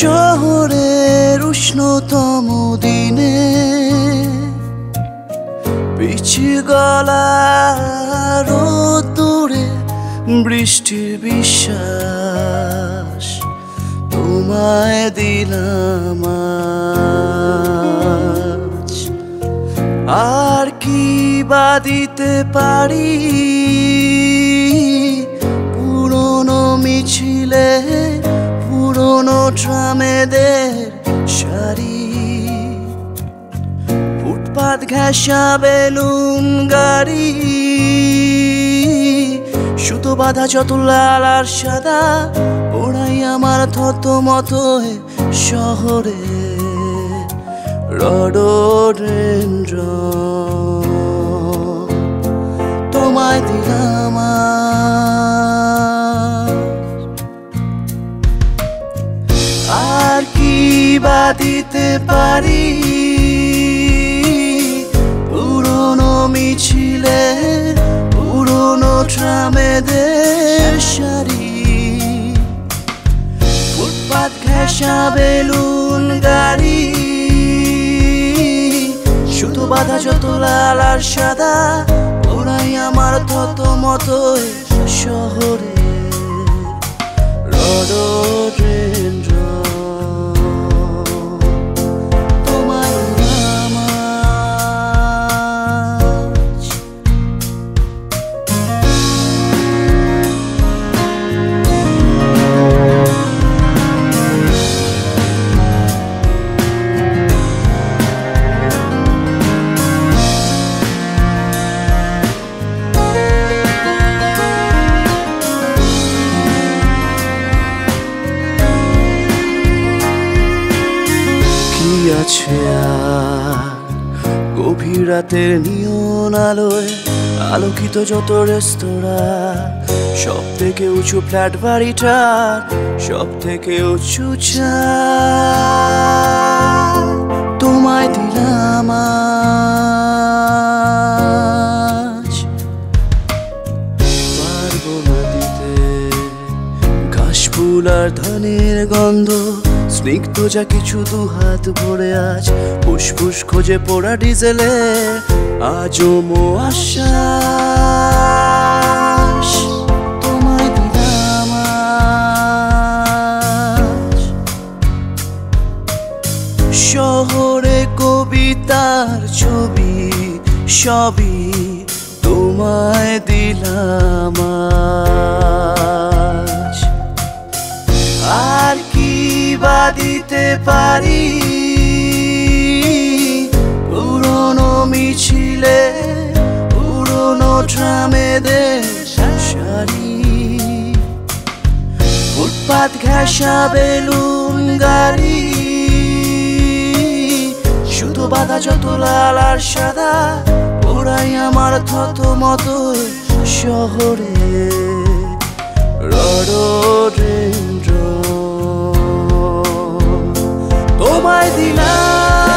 শহরের উষ্ণতম দিনে পিছু গলা রোদ্দুরে বৃষ্টির বিশ্বাস তোমায় দিলাম আজ। আর কি বা দিতে পারি পুরনো মিছিলে পুরনো ট্রামেদের সারি, ফুটপাত ঘেঁষা বেলুন গাড়ি, সুতো বাঁধা যত লাল আর সাদা ওরাই আমার থতমত শহরে রডোডেনড্রন তোমায় দিলাম আর কি বা দিতে পারি পুরনো মিছিলে পুরনো ট্রামেদের সারি, ফুটপাত ঘেঁষা বেলুন গাড়ি, সুতো বাঁধা যত লাল আর সাদা ওরাই আমার থতমত শহরে রডোডেনড্রন তোমায় দিলাম আজ। আছে আর গভীর রাতের নিয়ন আলোয় আলোকিত যত রেস্তোরাঁ, সব থেকে উঁচু ফ্ল্যাট বাড়িটা, সব থেকে উঁচু ছাদ তোমায় দিলাম আজ। পারবো না দিতে ঘাস ফুল আর ধানের গন্ধ, স্নিগ্ধ যা কিছু দু হাত ভরে আজ ফুসফুস খোঁজে পোড়া ডিজেলে আজও মো আশ্বাস তোমায় দিলাম আজ। শহরে কবিতার ছবি সবই তোমায় দিলাম আজ। আর কি বা দিতে পারি পুরনো মিছিলে পুরনো ট্রামেদের সারি, ফুটপাত ঘেঁষা বেলুন গাড়ি, সুতো বাঁধা যত লাল আর সাদা ওরাই আমার থতমত শহরে রডোডেনড্রন তোমায় দিলাম।